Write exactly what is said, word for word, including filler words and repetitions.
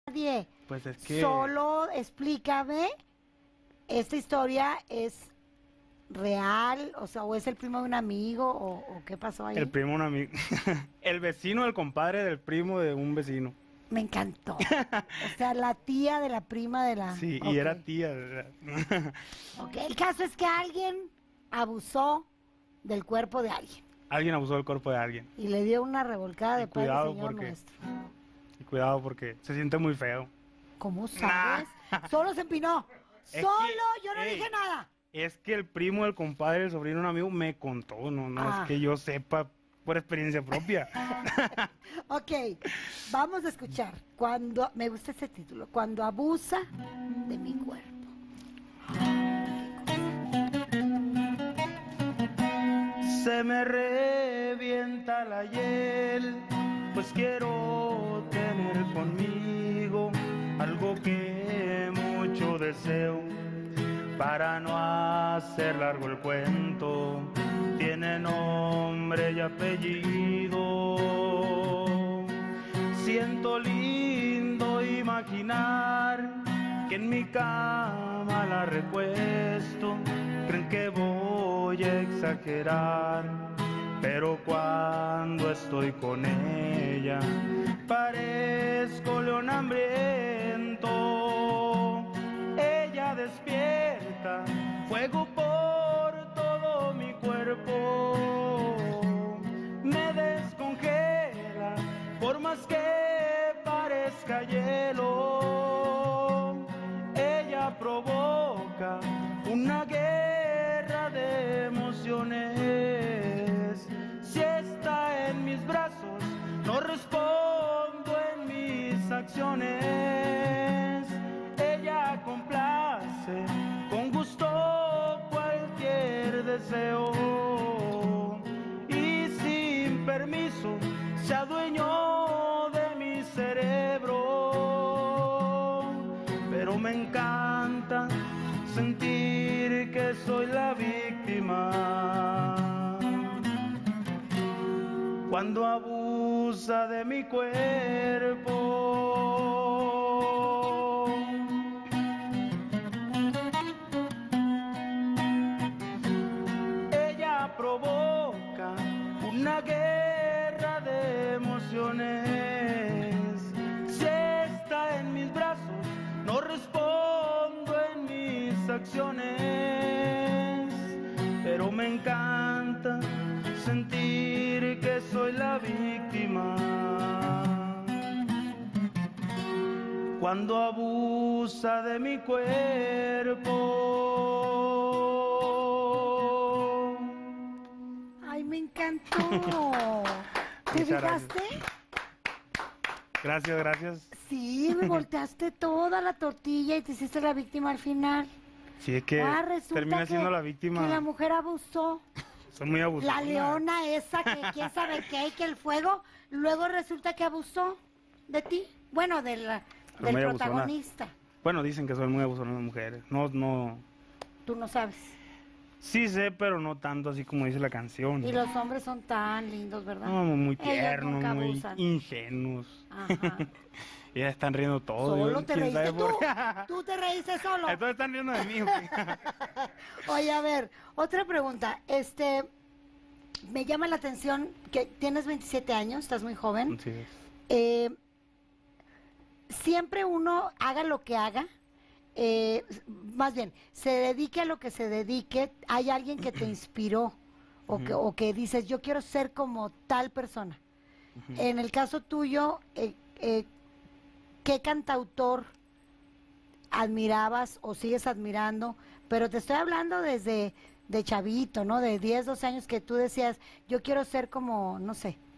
nadie. Pues es que... Solo explícame, ¿esta historia es real? O sea, ¿o es el primo de un amigo? ¿O, o qué pasó ahí? El primo de un amigo. El vecino del compadre del primo de un vecino. Me encantó. O sea, la tía de la prima de la... Sí, okay. Y era tía. ¿Verdad? Ok, el caso es que alguien abusó del cuerpo de alguien. Alguien abusó del cuerpo de alguien. Y le dio una revolcada Y de Padre cuidado Señor porque, nuestro. Y cuidado porque se siente muy feo. ¿Cómo sabes? Nah. Solo se empinó. Es Solo, que, yo no ey, dije nada. Es que el primo del compadre, el sobrino de un amigo, me contó, no, no ah. es que yo sepa por experiencia propia. Ok, vamos a escuchar. Cuando, me gusta ese título, Cuando abusa de mi cuerpo. Se me revienta la hiel, pues quiero tener conmigo algo que mucho deseo. Para no hacer largo el cuento, tiene nombre y apellido. Siento lindo imaginar que en mi cama la recuesto. Creen que voy a exagerar, pero cuando estoy con ella parezco león hambriento. Ella despierta fuego por todo mi cuerpo, me descongela por más que parezca hielo. Ella provoca una guerra de emociones. Si está en mis brazos, no respondo en mis acciones. Ella complace con gusto cualquier deseo y sin permiso se adueñó de mi cerebro. Pero me encanta sentir que soy la víctima cuando abusa de mi cuerpo. Ella provoca una guerra de emociones. Si está en mis brazos, no respondo en mis acciones, pero me encanta sentir que soy la víctima cuando abusa de mi cuerpo. Ay, me encantó. ¿Te fijaste? Gracias, gracias. Sí, me volteaste toda la tortilla y te hiciste la víctima al final. Sí, es que ah, termina siendo la víctima. Que la mujer abusó. Son muy abusivos. La leona esa que quién sabe qué y que el fuego, luego resulta que abusó de ti. Bueno, de la, del protagonista. Abusona. Bueno, dicen que son muy abusonas las mujeres. No, no. Tú no sabes. Sí sé, pero no tanto así como dice la canción. Y los hombres son tan lindos, ¿verdad? No, muy tiernos, muy abusan. ingenuos. Ajá. Y ya están riendo todos. Solo te reíste tú. Tú te reíste solo. Entonces están riendo de mí. Oye, a ver, otra pregunta. Este, me llama la atención que tienes veintisiete años, estás muy joven. Sí. Eh, siempre uno haga lo que haga. Eh, más bien, se dedique a lo que se dedique, hay alguien que te inspiró o, uh-huh. que, o que dices, yo quiero ser como tal persona. Uh-huh. En el caso tuyo, eh, eh, ¿qué cantautor admirabas o sigues admirando? Pero te estoy hablando desde de chavito, ¿no? De diez, doce años que tú decías, yo quiero ser como, no sé,